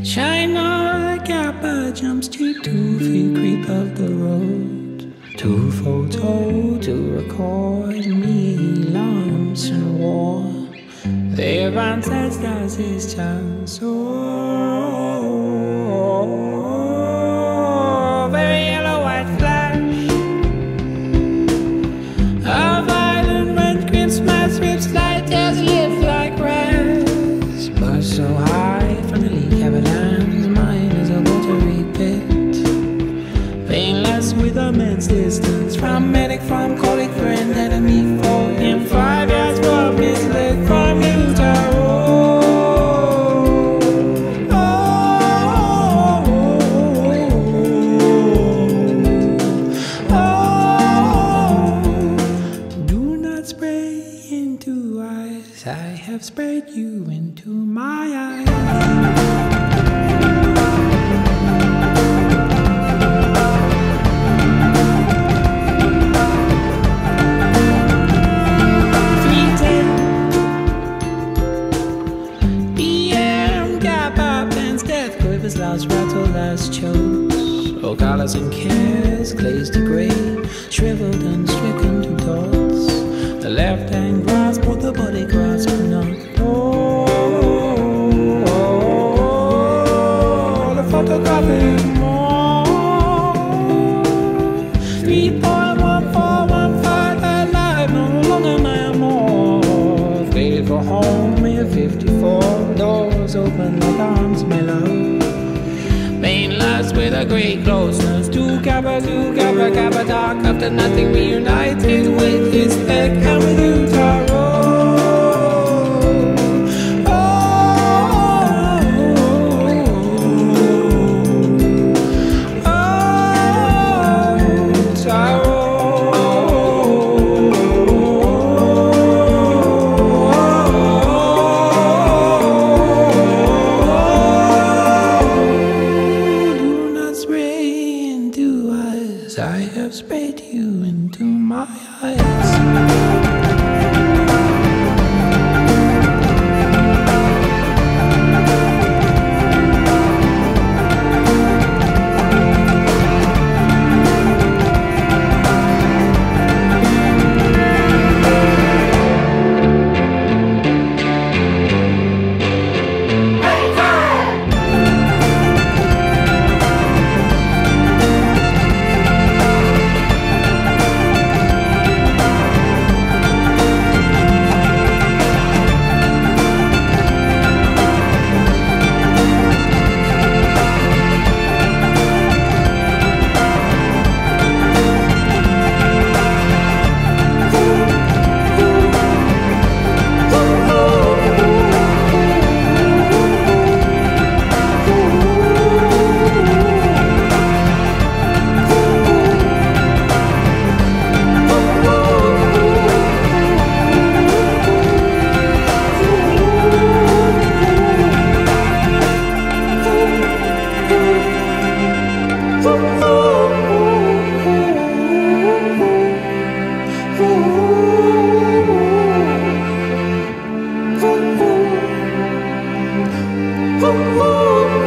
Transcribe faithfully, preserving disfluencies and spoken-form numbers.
China Kappa jumps to two feet creep of the road. Two photo to record me lumps and war. Their ancestors is chance so very yellow white flash. A violent red Christmas rips light as live like grass. But so high from the leak avalanche, mine is a watery pit. Painless with immense distance from medic, from colleague, friend, enemy, foe. In five years from his leg, from Utah Road. Oh, oh, oh. Do not spray into eyes. I have sprayed you into my eyes. His last rattle, last chokes. Oh, collars and cares, glazed to grey, shriveled and stricken to dots. The left hand grasp, but the body grasp not. Oh, oh, oh, the photographic more. Three point one four one five alive, no longer my amour. Faded for home, here fifty-four doors open like arms, my love. Painless with a great closeness. Two Kappa, two Kappa, Kappa dark. After nothing reunited with his spec and with Utah Road. Oh, oh, oh, Utah Road. I have sprayed you into my eyes. Ooh, ooh, ooh.